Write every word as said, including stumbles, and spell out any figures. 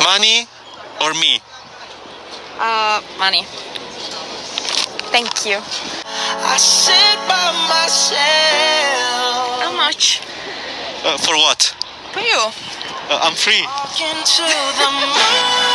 Money or me? Uh, money. Thank you. I sit by myself. How much? Uh, for what? For you. Uh, I'm free. Walk into the moon.